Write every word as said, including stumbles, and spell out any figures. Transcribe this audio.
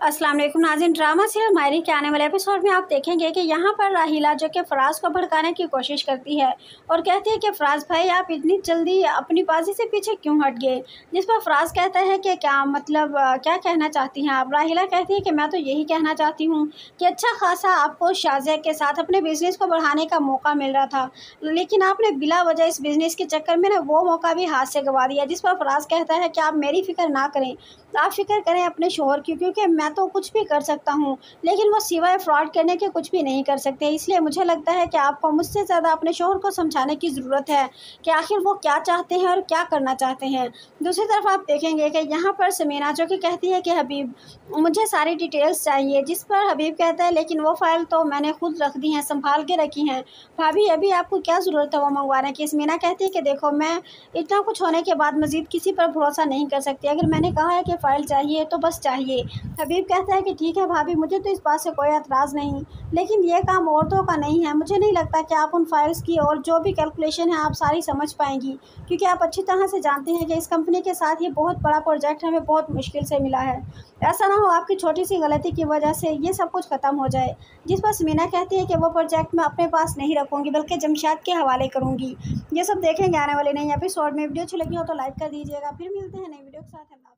अस्सलाम वालेकुम नाज़रीन। ड्रामा सीरियल मायरी के आने वाले एपिसोड में आप देखेंगे कि यहाँ पर राहिला जो कि फ़राज़ को भड़काने की कोशिश करती है और कहती है कि फ़राज़ भाई आप इतनी जल्दी अपनी बाजी से पीछे क्यों हट गए। जिस पर फ़राज़ कहता है कि क्या मतलब क्या कहना चाहती हैं आप। राहिला कहती है कि मैं तो यही कहना चाहती हूँ कि अच्छा खासा आपको शाज़िया के साथ अपने बिज़नेस को बढ़ाने का मौका मिल रहा था, लेकिन आपने बिला वजह इस बिज़नेस के चक्कर में ना वो मौका भी हाथ से गंवा दिया। जिस पर फ़राज़ कहता है कि आप मेरी फ़िक्र ना करें, आप फ़िक्र करें अपने शोहर की, क्योंकि मैं तो कुछ भी कर सकता हूँ लेकिन वो सिवाय फ्रॉड करने के कुछ भी नहीं कर सकते। इसलिए मुझे लगता है कि आपको मुझसे ज़्यादा अपने शोहर को समझाने की ज़रूरत है कि आखिर वो क्या चाहते हैं और क्या करना चाहते हैं। दूसरी तरफ आप देखेंगे कि यहाँ पर समीना जो कि कहती है कि हबीब मुझे सारी डिटेल्स चाहिए। जिस पर हबीब कहता है लेकिन वो फ़ाइल तो मैंने खुद रख दी हैं, संभाल के रखी हैं भाभी, अभी आपको क्या ज़रूरत है वो मंगवाने की। समीना कहती है कि देखो मैं इतना कुछ होने के बाद मज़ीद किसी पर भरोसा नहीं कर सकती, अगर मैंने कहा है कि फ़ाइल चाहिए तो बस चाहिए। हबीब कहता है कि ठीक है भाभी, मुझे तो इस बात से कोई एतराज़ नहीं, लेकिन ये काम औरतों का नहीं है। मुझे नहीं लगता कि आप उन फाइल्स की और जो भी कैलकुलेशन है आप सारी समझ पाएंगी, क्योंकि आप अच्छी तरह से जानते हैं कि इस कंपनी के साथ ये बहुत बड़ा प्रोजेक्ट हमें बहुत मुश्किल से मिला है। ऐसा ना हो आपकी छोटी सी गलती की वजह से ये सब कुछ ख़त्म हो जाए। जिस पर समीना कहती है कि वो प्रोजेक्ट मैं अपने पास नहीं रखूँगी बल्कि जमशेद के हवाले करूँगी। ये सब देखेंगे आने वाले नए एपिसोड में। वीडियो अच्छी लगी हो तो लाइक कर दीजिएगा। फिर मिलते हैं नई वीडियो के साथ।